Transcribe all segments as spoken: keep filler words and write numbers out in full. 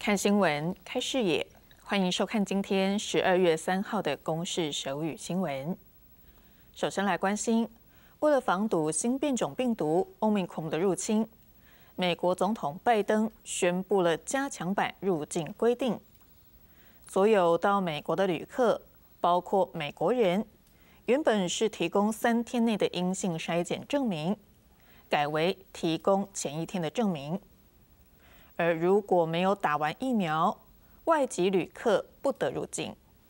看新闻，开视野，欢迎收看今天十二月三号的公视手语新闻。首先来关心，为了防堵新变种病毒 Omicron 的入侵，美国总统拜登宣布了加强版入境规定，所有到美国的旅客，包括美国人，原本是提供三天内的阴性筛检证明，改为提供前一天的证明。而如果没有打完疫苗，外籍旅客不得入境。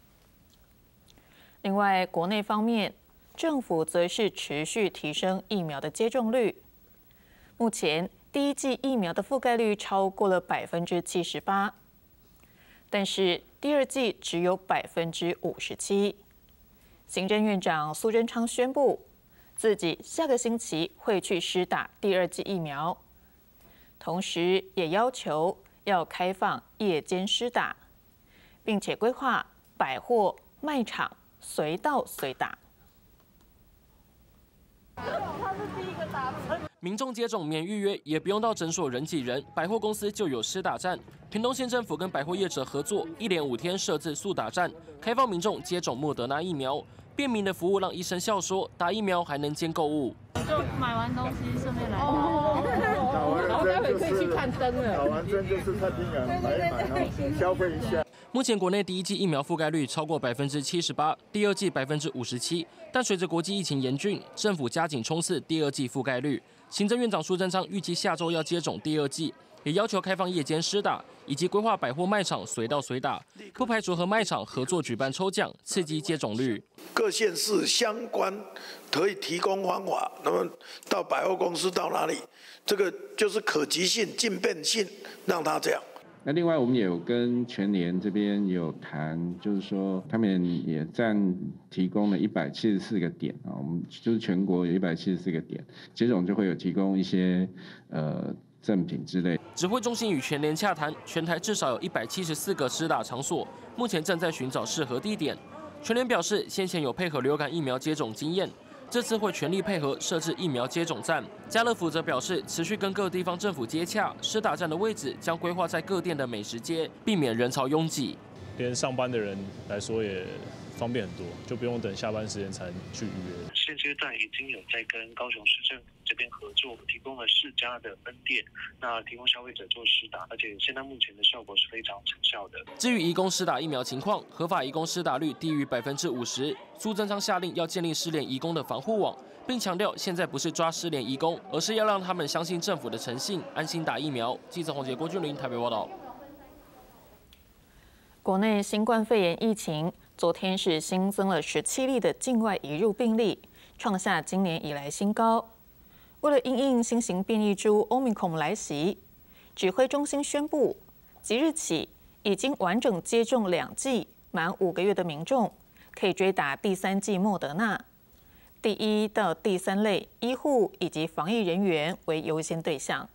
另外，国内方面，政府则是持续提升疫苗的接种率。目前，第一剂疫苗的覆盖率超过了百分之七十八，但是第二剂只有百分之五十七。行政院长苏贞昌宣布，自己下个星期会去施打第二剂疫苗。同时，也要求要开放夜间施打，并且规划百货卖场随到随打。 民众接种免预约，也不用到诊所人挤人，百货公司就有施打站。屏东县政府跟百货业者合作，一连五天设置速打站，开放民众接种莫德纳疫苗。便民的服务让医生笑说，打疫苗还能兼购物。 就买完东西顺便来打，哦，然后待会可以去看灯了。打完针就是看病人买一买，然后消费一下。 目前国内第一剂疫苗覆盖率超过百分之七十八，第二剂百分之五十七。但随着国际疫情严峻，政府加紧冲刺第二剂覆盖率。行政院长苏贞昌预计下周要接种第二剂，也要求开放夜间施打，以及规划百货卖场随到随打，不排除和卖场合作举办抽奖，刺激接种率。 各县市相关可以提供方法，那么到百货公司到哪里，这个就是可及性、进变性，让它这样。 那另外，我们也有跟全联这边也有谈，就是说他们也占提供了一百七十四个点啊，我们就是全国有一百七十四个点，接种就会有提供一些呃赠品之类。 指挥中心与全联洽谈，全台至少有一百七十四个施打场所，目前正在寻找适合地点。全联表示，先前有配合流感疫苗接种经验，这次会全力配合设置疫苗接种站。家乐福则表示，持续跟各地方政府接洽，施打站的位置将规划在各店的美食街，避免人潮拥挤。 连上班的人来说也方便很多，就不用等下班时间才去预约。 现阶段已经有在跟高雄市政府这边合作，提供了四家的分店，那提供消费者做施打，而且现在目前的效果是非常成效的。 至于移工施打疫苗情况，合法移工施打率低于百分之五十，苏贞昌下令要建立失联移工的防护网，并强调现在不是抓失联移工，而是要让他们相信政府的诚信，安心打疫苗。记者洪杰、郭俊麟台北报道。 国内新冠肺炎疫情昨天是新增了十七例的境外移入病例，创下今年以来新高。为了因应新型变异株 Omicron 来袭，指挥中心宣布，即日起已经完整接种两剂满五个月的民众，可以追打第三剂莫德纳。第一到第三类医护以及防疫人员为优先对象。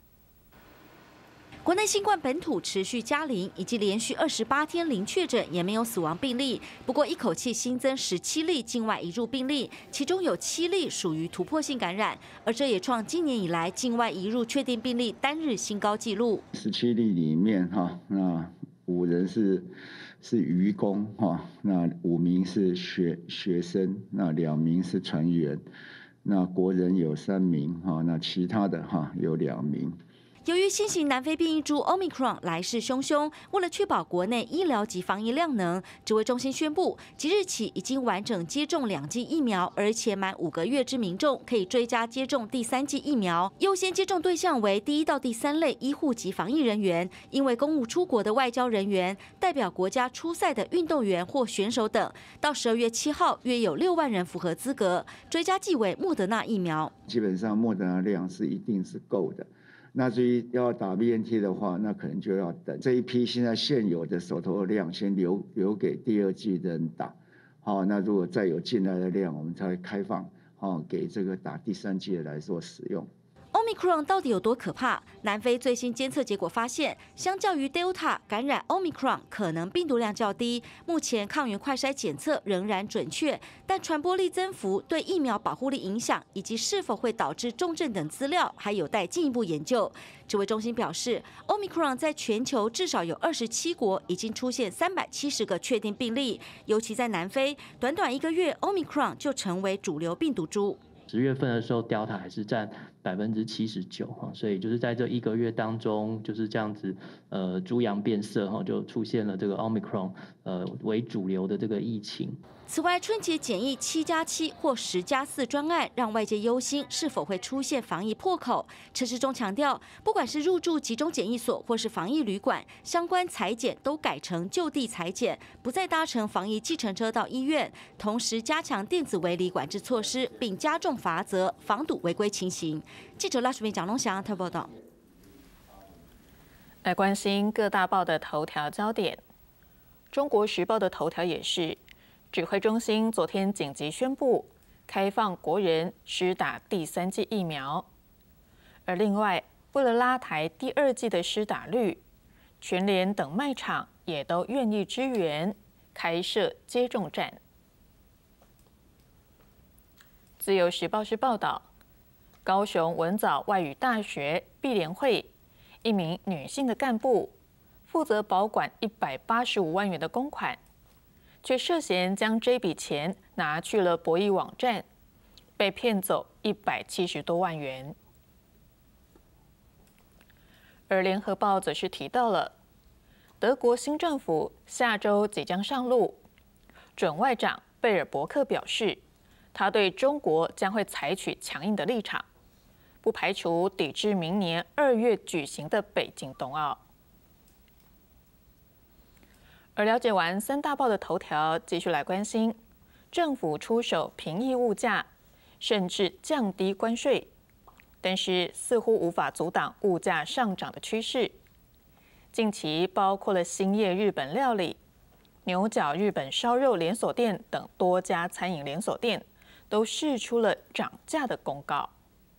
国内新冠本土持续加零，以及连续二十八天零确诊，也没有死亡病例。不过，一口气新增十七例境外移入病例，其中有七例属于突破性感染，而这也创今年以来境外移入确定病例单日新高纪录。 十七例里面哈，那五人是是渔工哈，那五名是学学生，那两名是船员，那国人有三名哈，那其他的哈有两名。 由于新型南非变异株 Omicron 来势汹汹，为了确保国内医疗及防疫量能，指挥中心宣布，即日起已经完整接种两剂疫苗，而且满五个月之民众可以追加接种第三剂疫苗。优先接种对象为第一到第三类医护及防疫人员，因为公务出国的外交人员、代表国家出赛的运动员或选手等，到十二月七号约有六万人符合资格，追加剂为莫德纳疫苗。 基本上莫德纳量是一定是够的。那至于要打 B N T 的话，那可能就要等这一批现在现有的手头的量先留留给第二季的人打，好，那如果再有进来的量，我们才会开放，好给这个打第三季的来做使用。 Omicron 到底有多可怕？南非最新监测结果发现，相较于 Delta 感染 Omicron 可能病毒量较低，目前抗原快筛检测仍然准确，但传播力增幅、对疫苗保护力影响以及是否会导致重症等资料还有待进一步研究。指挥中心表示 ，Omicron 在全球至少有二十七国已经出现三百七十个确定病例，尤其在南非，短短一个月 Omicron 就成为主流病毒株。 十月份的时候 ，Delta 还是占百分之七十九哈，所以就是在这一个月当中，就是这样子，呃，猪羊变色哈，就出现了这个 Omicron 呃为主流的这个疫情。 此外，春节检疫七加七或十加四专案，让外界忧心是否会出现防疫破口。陈时中强调，不管是入住集中检疫所或是防疫旅馆，相关采检都改成就地采检，不再搭乘防疫计程车到医院。同时，加强电子围篱管制措施，并加重罚则，防堵违规情形。记者赖淑明、蒋龙祥特报道。 来关心各大报的头条焦点，《中国时报》的头条也是。指挥中心昨天紧急宣布开放国人施打第三剂疫苗，而另外为了拉抬第二剂的施打率，全联等卖场也都愿意支援开设接种站。自由时报是报道，高雄文藻外语大学毕联会一名女性的干部负责保管一百八十五万元的公款，却涉嫌将这笔钱拿去了博弈网站，被骗走一百七十多万元。而联合报则是提到了，德国新政府下周即将上路，准外长贝尔伯克表示，他对中国将会采取强硬的立场，不排除抵制明年二月举行的北京冬奥。而了解完三大报的头条，继续来关心政府出手平抑物价，甚至降低关税，但是似乎无法阻挡物价上涨的趋势。近期包括了兴业日本料理、牛角日本烧肉连锁店等多家餐饮连锁店，都释出了涨价的公告。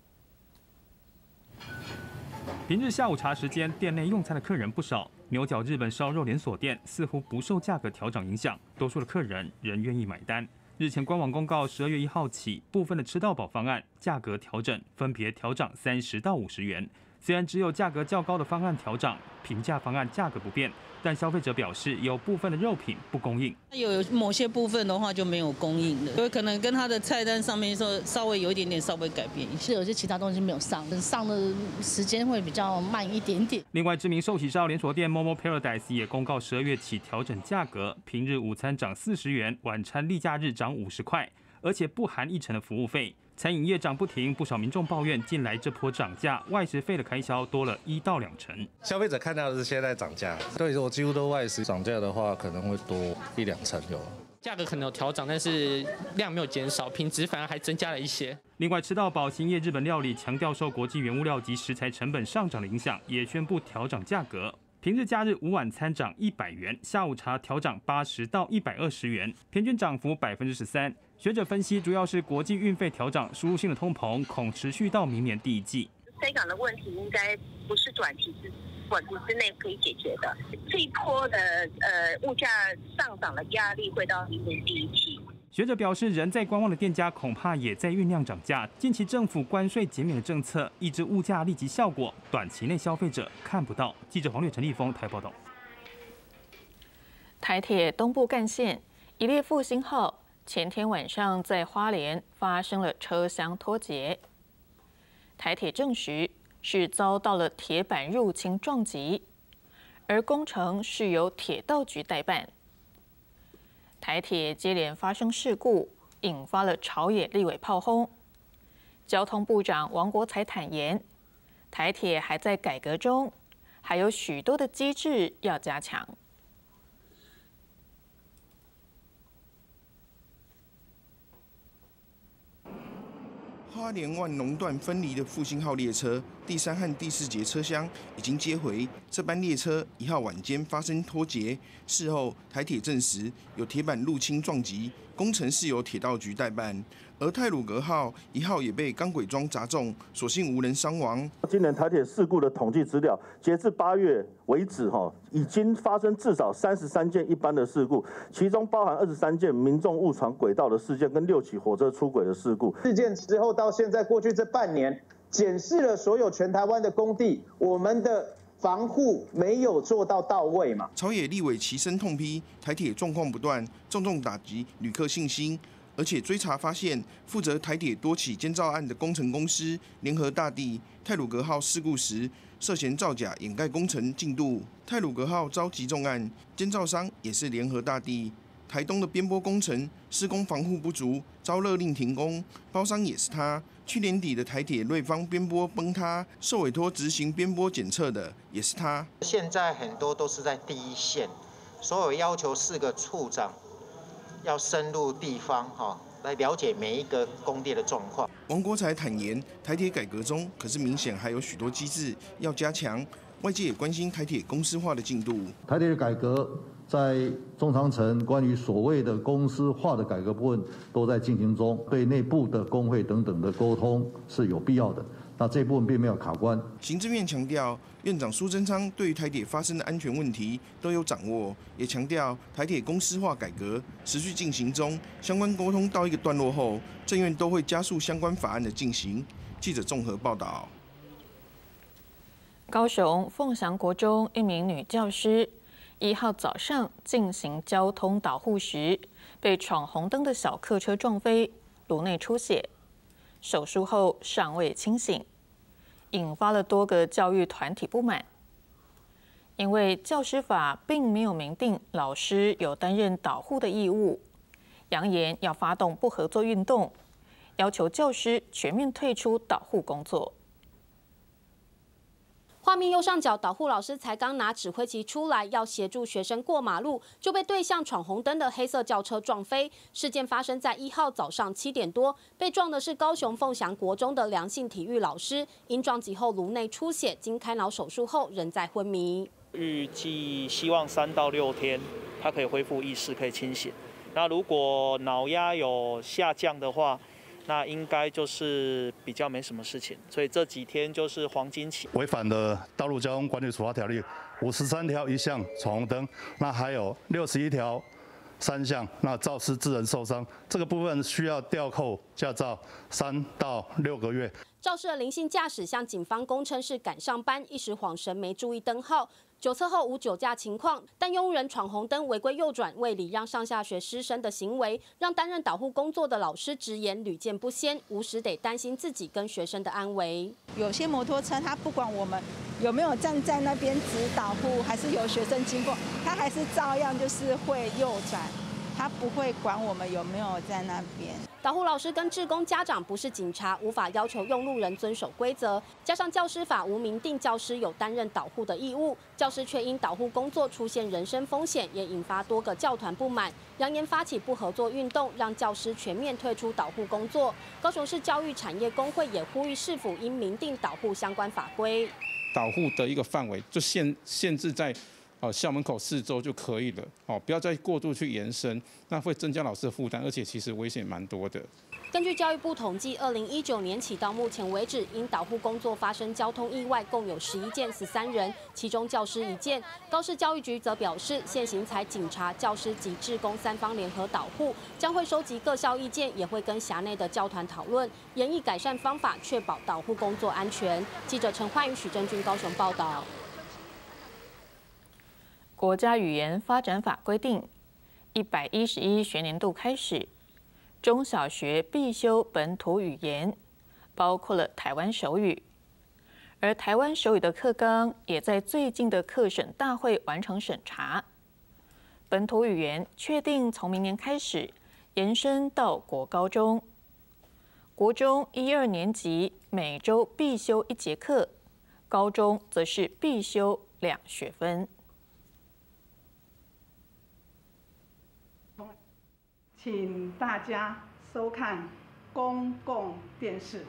平日下午茶时间，店内用餐的客人不少。牛角日本烧肉连锁店似乎不受价格调涨影响，多数的客人仍愿意买单。日前官网公告，十二月一号起，部分的吃到饱方案价格调整，分别调涨三十到五十元。虽然只有价格较高的方案调涨，平价方案价格不变，但消费者表示有部分的肉品不供应。 有某些部分的话就没有供应的，有可能跟它的菜单上面说稍微有一点点稍微改变一下， 有些其他东西没有上，上的时间会比较慢一点点。 另外，知名寿喜烧连锁店 Momo Paradise 也公告十二月起调整价格，平日午餐涨四十元，晚餐例假日涨五十块，而且不含一成的服务费。餐饮业涨不停，不少民众抱怨，近来这波涨价，外食费的开销多了一到两成。 消费者看到的是现在涨价，对我几乎都外食，涨价的话可能会多一两成有。 价格可能有调涨，但是量没有减少，品质反而还增加了一些。 另外，吃到饱兴业日本料理强调受国际原物料及食材成本上涨的影响，也宣布调涨价格。平日假日午晚餐涨一百元，下午茶调涨八十到一百二十元，平均涨幅百分之十三。学者分析，主要是国际运费调涨，输入性的通膨恐持续到明年第一季。 塞港的问题应该不是短期之短期之内可以解决的，这一波的呃物价上涨的压力会到明年第一季。 学者表示，人在观望的店家恐怕也在酝酿涨价。近期政府关税减免的政策抑制物价立即效果，短期内消费者看不到。记者黄略、陈立峰台报道。 台铁东部干线一列复兴号前天晚上在花莲发生了车厢脱节，台铁证实是遭到了铁板入侵撞击，而工程是由铁道局代办。台铁接连发生事故，引发了朝野立委炮轰。交通部长王国材坦言，台铁还在改革中，还有许多的机制要加强。 花莲万龙段分离的复兴号列车第三和第四节车厢已经接回。这班列车一号晚间发生脱节，事后台铁证实有铁板入侵撞击，工程是由铁道局代办。而太鲁阁号一号也被钢轨桩砸中，所幸无人伤亡。 今年台铁事故的统计资料，截至八月为止，哈，已经发生至少三十三件一般的事故，其中包含二十三件民众误闯轨道的事件，跟六起火车出轨的事故。 事件之后到现在，过去这半年，检视了所有全台湾的工地，我们的防护没有做到到位嘛？ 朝野立委齐声痛批台铁状况不断，重重打击旅客信心。而且追查发现，负责台铁多起监造案的工程公司联合大地太鲁阁号事故时，涉嫌造假掩盖工程进度。太鲁阁号遭击中案，监造商也是联合大地。台东的边坡工程施工防护不足，遭勒令停工，包商也是他。去年底的台铁瑞芳边坡崩塌，受委托执行边坡检测的也是他。 现在很多都是在第一线，所有要求四个处长要深入地方哈，来了解每一个工地的状况。 王国材坦言，台铁改革中，可是明显还有许多机制要加强。外界也关心台铁公司化的进度。 台铁的改革在中长程关于所谓的公司化的改革部分都在进行中，对内部的工会等等的沟通是有必要的。那这部分并没有卡关。 行政院强调，院长苏贞昌对于台铁发生的安全问题都有掌握，也强调台铁公司化改革持续进行中，相关沟通到一个段落后，政院都会加速相关法案的进行。记者综合报道。 高雄凤翔国中一名女教师，一号早上进行交通导护时，被闯红灯的小客车撞飞，颅内出血。手术后尚未清醒，引发了多个教育团体不满。因为教师法并没有明定老师有担任导护的义务，扬言要发动不合作运动，要求教师全面退出导护工作。 画面右上角，导护老师才刚拿指挥旗出来，要协助学生过马路，就被对向闯红灯的黑色轿车撞飞。事件发生在一号早上七点多，被撞的是高雄凤翔国中的良性体育老师，因撞击后颅内出血，经开脑手术后仍在昏迷。 预计希望三到六天，他可以恢复意识，可以清醒。那如果脑压有下降的话，那应该就是比较没什么事情，所以这几天就是黄金期。 违反的道路交通管理处罚条例五十三条一项闯红灯，那还有六十一条三项，那肇事致人受伤，这个部分需要吊扣驾照三到六个月。 肇事的林姓驾驶向警方供称是赶上班，一时晃神没注意灯号。酒测后无酒驾情况，但拥人闯红灯、违规右转、未礼让上下学师生的行为，让担任导护工作的老师直言屡见不鲜，无时得担心自己跟学生的安危。 有些摩托车，他不管我们有没有站在那边指导护，还是有学生经过，他还是照样就是会右转，他不会管我们有没有在那边。 导护老师跟志工家长不是警察，无法要求用路人遵守规则。加上教师法无明定教师有担任导护的义务，教师却因导护工作出现人身风险，也引发多个教团不满，扬言发起不合作运动，让教师全面退出导护工作。高雄市教育产业工会也呼吁市府应明定导护相关法规。 导护的一个范围就限限制在。哦，校门口四周就可以了。哦，不要再过度去延伸，那会增加老师的负担，而且其实危险蛮多的。 根据教育部统计，二零一九年起到目前为止，因导护工作发生交通意外共有十一件，十三人，其中教师一件。高市教育局则表示，现行采警察、教师及志工三方联合导护，将会收集各校意见，也会跟辖内的教团讨论，研议改善方法，确保导护工作安全。记者陈焕宇、许正军高雄报道。 国家语言发展法规定，一百一十一学年度开始，中小学必修本土语言，包括了台湾手语。而台湾手语的课纲也在最近的课审大会完成审查。本土语言确定从明年开始延伸到国高中，国中一二年级每周必修一节课，高中则是必修两学分。 请大家收看公共电视。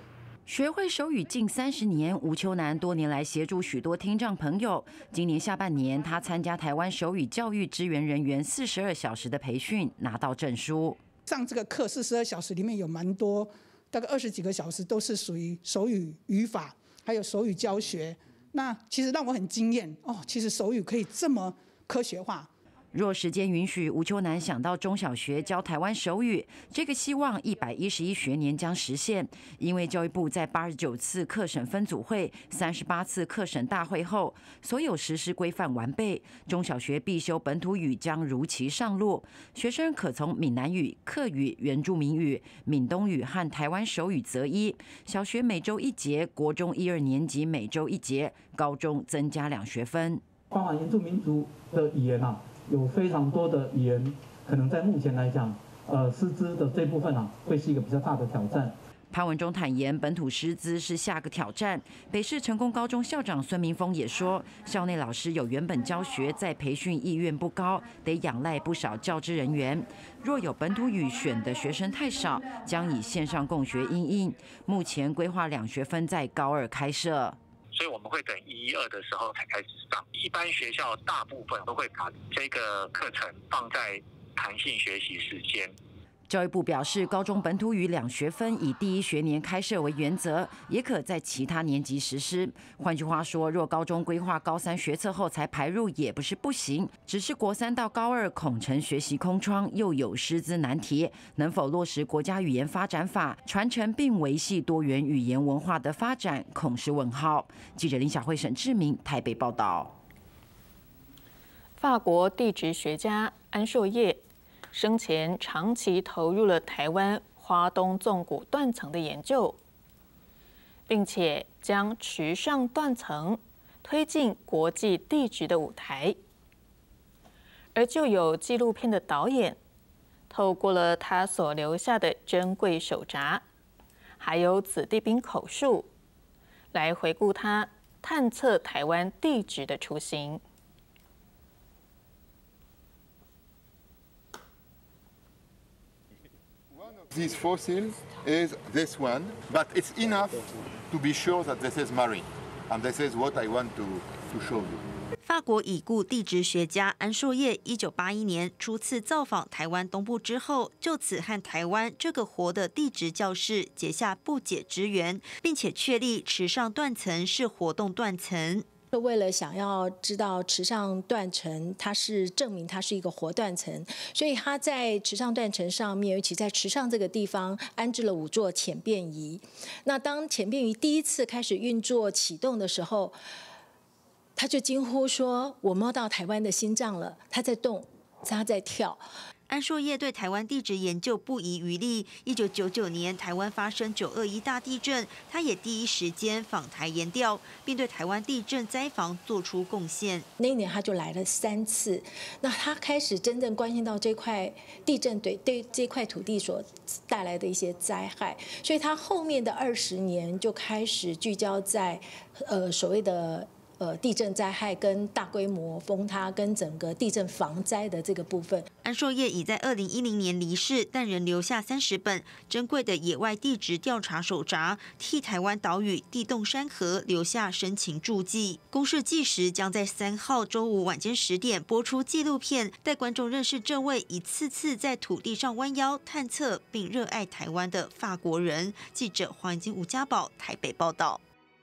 学会手语近三十年，吴秋楠多年来协助许多听障朋友。今年下半年，他参加台湾手语教育支援人员四十二小时的培训，拿到证书。 上这个课四十二小时里面有蛮多，大概二十几个小时都是属于手语语法，还有手语教学。那其实让我很惊艳哦，其实手语可以这么科学化。 若时间允许，吴秋楠想到中小学教台湾手语，这个希望一百一十一学年将实现。因为教育部在八十九次课审分组会、三十八次课审大会后，所有实施规范完备，中小学必修本土语将如期上路，学生可从闽南语、客语、原住民语、闽东语和台湾手语择一。小学每周一节，国中一二年级每周一节，高中增加两学分。 包含原住民族的语言啊。有非常多的语言，可能在目前来讲，呃，师资的这部分啊，会是一个比较大的挑战。 潘文忠坦言，本土师资是下个挑战。北市成功高中校长孙明峰也说，校内老师有原本教学，在培训意愿不高，得仰赖不少教职人员。若有本土语选的学生太少，将以线上共学因应。目前规划两学分在高二开设。 所以我们会等一一二的时候才开始上。一般学校大部分都会把这个课程放在弹性学习时间。 教育部表示，高中本土语两学分以第一学年开设为原则，也可在其他年级实施。换句话说，若高中规划高三学测后才排入，也不是不行，只是国三到高二恐成学习空窗，又有师资难题，能否落实国家语言发展法，传承并维系多元语言文化的发展，恐是问号。记者林小慧、沈志明台北报道。 法国地质学家安硕叶生前长期投入了台湾花东纵谷断层的研究，并且将池上断层推进国际地质的舞台。而就有纪录片的导演，透过了他所留下的珍贵手札，还有子弟兵口述，来回顾他探测台湾地质的雏形。 This fossil is this one, but it's enough to be sure that this is marine, and this is what I want to, to show you. 法国已故地质学家安硕叶，一九八一年初次造访台湾东部之后，就此和台湾这个活的地质教室结下不解之缘，并且确立池上断层是活动断层。 为了想要知道池上断层，它是证明它是一个活断层，所以它在池上断层上面，尤其在池上这个地方安置了五座潜变仪。那当潜变仪第一次开始运作启动的时候，他就惊呼说：“我摸到台湾的心脏了，它在动，它在跳。” 安硕叶对台湾地质研究不遗余力。一九九九年，台湾发生九二一大地震，他也第一时间访台研调，并对台湾地震灾防做出贡献。 那一年他就来了三次，那他开始真正关心到这块地震对对这块土地所带来的一些灾害，所以他后面的二十年就开始聚焦在呃所谓的。呃，地震灾害跟大规模崩塌跟整个地震防灾的这个部分， 安硕叶已在二零一零年离世，但仍留下三十本珍贵的野外地质调查手札，替台湾岛屿、地动山河留下深情注记。公视纪实将在三号周五晚间十点播出纪录片，带观众认识这位一次次在土地上弯腰探测并热爱台湾的法国人。记者黄金吴家宝台北报道。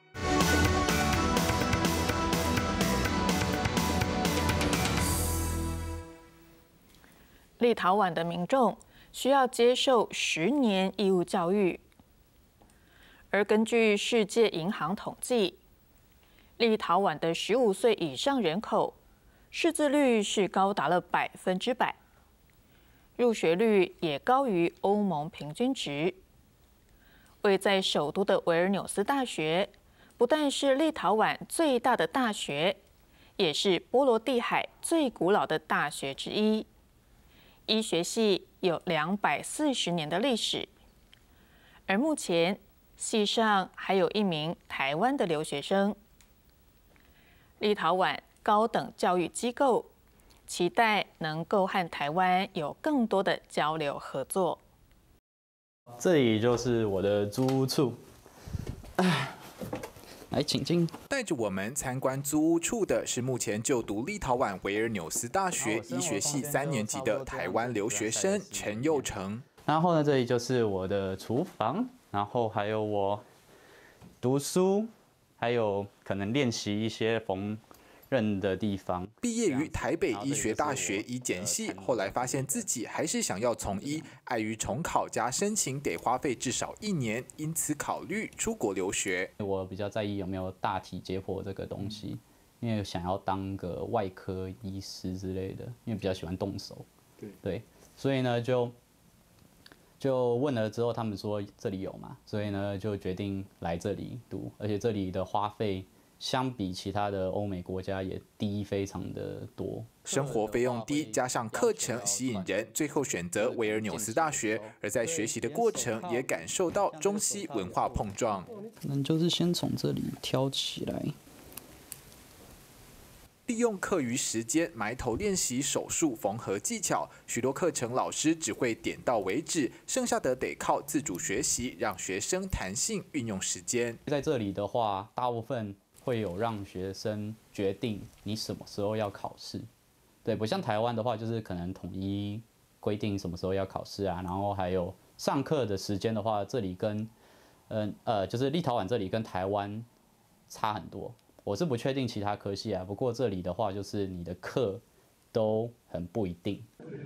立陶宛的民众需要接受十年义务教育，而根据世界银行统计，立陶宛的十五岁以上人口识字率是高达了百分之百，入学率也高于欧盟平均值。位在首都的维尔纽斯大学，不但是立陶宛最大的大学，也是波罗的海最古老的大学之一。医学系有两百四十年的历史，而目前系上还有一名台湾的留学生。立陶宛高等教育机构期待能够和台湾有更多的交流合作。 这里就是我的租屋处， 来，请进。 带着我们参观租屋处的是目前就读立陶宛维尔纽斯大学医学系三年级的台湾留学生陈佑成。 然后呢，这里就是我的厨房，然后还有我读书，还有可能练习一些缝纫的地方。 毕业于台北医学大学医检系，后来发现自己还是想要从医，碍于重考加申请得花费至少一年，因此考虑出国留学。 我比较在意有没有大体解剖这个东西，因为想要当个外科医师之类的，因为比较喜欢动手。对，对，所以呢就就问了之后，他们说这里有嘛，所以呢就决定来这里读，而且这里的花费相比其他的欧美国家也低非常的多， 生活费用低，加上课程吸引人，最后选择维尔纽斯大学。而在学习的过程，也感受到中西文化碰撞。 可能就是先从这里挑起来。 利用课余时间埋头练习手术缝合技巧，许多课程老师只会点到为止，剩下的得靠自主学习，让学生弹性运用时间。 在这里的话，大部分会有让学生决定你什么时候要考试，对，不像台湾的话，就是可能统一规定什么时候要考试啊，然后还有上课的时间的话，这里跟，嗯呃，就是立陶宛这里跟台湾差很多。我是不确定其他科系啊，不过这里的话，就是你的课都很不一定。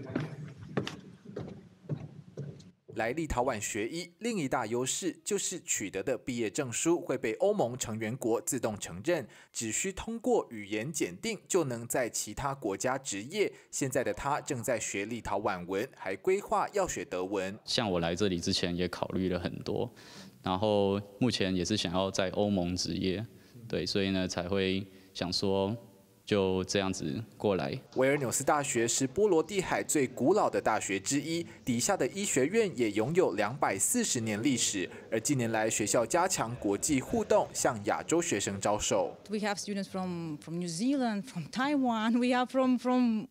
来立陶宛学医，另一大优势就是取得的毕业证书会被欧盟成员国自动承认，只需通过语言检定就能在其他国家执业。现在的他正在学立陶宛文，还规划要学德文。 像我来这里之前也考虑了很多，然后目前也是想要在欧盟执业。对，所以呢才会想说就这样子过来。 维尔纽斯大学是波罗的海最古老的大学之一，底下的医学院也拥有两百四十年历史。而近年来，学校加强国际互动，向亚洲学生招手。 We have students from from New Zealand, from Taiwan. We have from from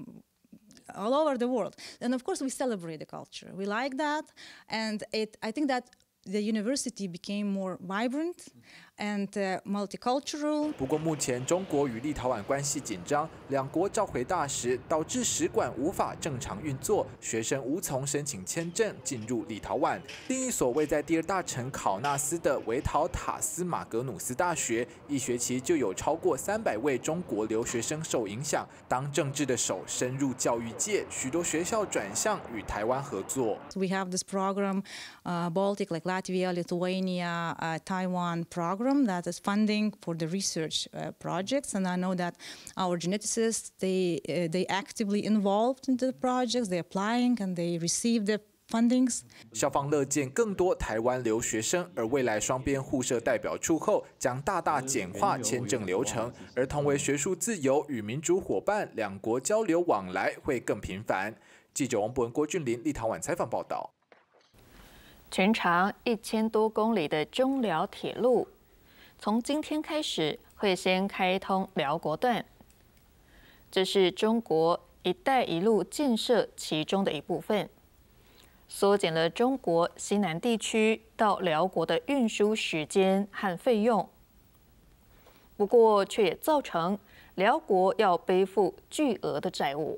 all over the world, and of course we celebrate the culture. We like that, and it. I think that the university became more vibrant and uh, multicultural. 不过目前中国与立陶宛关系紧张，两国召回大使，导致使馆无法正常运作，学生无从申请签证进入立陶宛。另一所位在第二大城考纳斯的维陶塔斯马格努斯大学，一学期就有超过三百位中国留学生受影响。当政治的手深入教育界，许多学校转向与台湾合作。 We have this program, uh, Baltic, like Latvia, Lithuania, uh, Taiwan program that is funding for the research uh, projects, and I know that our geneticists they uh, they actively involved in the projects. They're applying and they receive the fundings. 校方乐见更多台湾留学生，而未来双边互设代表处后，将大大简化签证流程，而同为学术自由与民主伙伴，两国交流往来会更频繁。记者王博文、郭俊麟，立陶宛采访报道。 全长一千多公里的中辽铁路，从今天开始会先开通辽国段，这是中国“一带一路”建设其中的一部分，缩减了中国西南地区到辽国的运输时间和费用。不过，却也造成辽国要背负巨额的债务。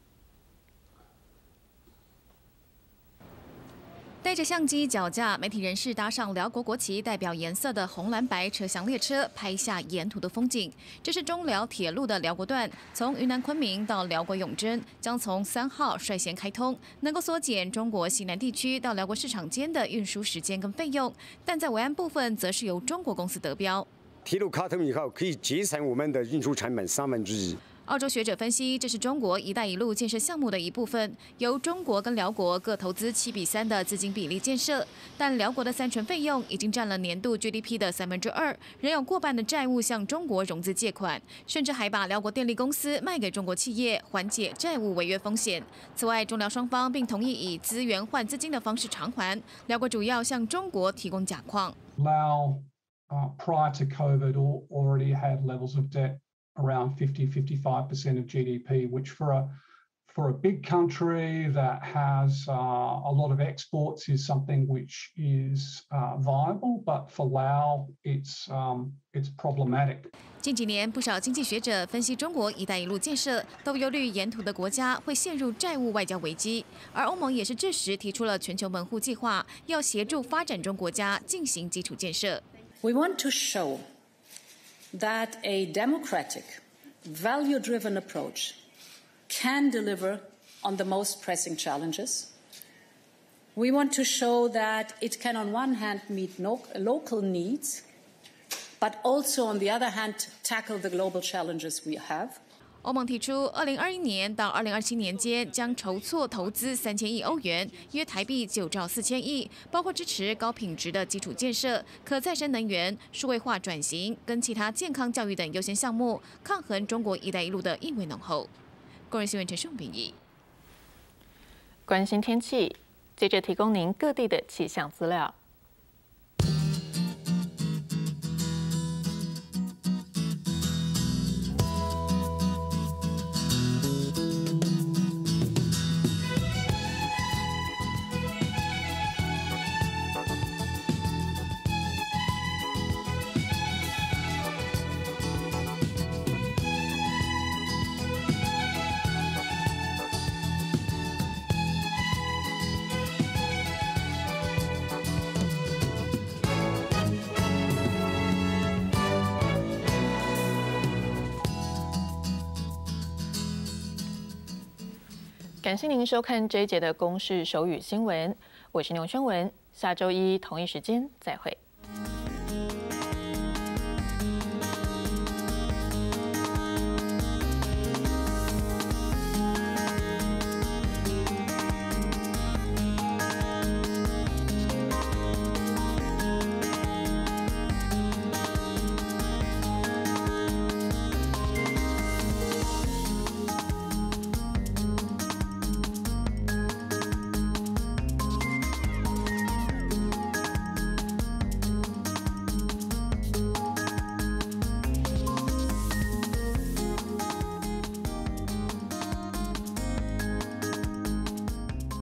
带着相机、脚架，媒体人士搭上辽国国旗代表颜色的红蓝白车厢列车，拍下沿途的风景。这是中辽铁路的辽国段，从云南昆明到辽国永贞，将从三号率先开通，能够缩减中国西南地区到辽国市场间的运输时间跟费用。但在维安部分，则是由中国公司得标。 铁路开通以后，可以节省我们的运输成本三分之一。 澳洲学者分析，这是中国“一带一路”建设项目的一部分，由中国跟辽国各投资七比三的资金比例建设。但辽国的三成费用已经占了年度 G D P 的三分之二，仍有过半的债务向中国融资借款，甚至还把辽国电力公司卖给中国企业，缓解债务违约风险。此外，中辽双方并同意以资源换资金的方式偿还。辽国主要向中国提供钾矿。 Lao, uh, prior to COVID, already had levels of debt around fifty, fifty-five percent of G D P, which for a for a big country that has uh, a lot of exports is something which is uh, viable, but for Laos, it's um, it's problematic. 近几年，不少经济学者分析中国“一带一路”建设，都忧虑沿途的国家会陷入债务外交危机。而欧盟也是这时提出了全球门户计划，要协助发展中国家进行基础建设。 We want to show that a democratic, value-driven approach can deliver on the most pressing challenges. We want to show that it can, on one hand, meet no, local needs, but also, on the other hand, tackle the global challenges we have. 欧盟提出，二零二一年到二零二七年间将筹措投资三千亿欧元，约台币九兆四千亿，包括支持高品质的基础建设、可再生能源、数位化转型跟其他健康教育等优先项目，抗衡中国“一带一路”的意味浓厚。个人新闻陈顺平译。 关心天气，接着提供您各地的气象资料。感谢您收看这一节的公视手语新闻，我是牛宣文，下周一同一时间再会。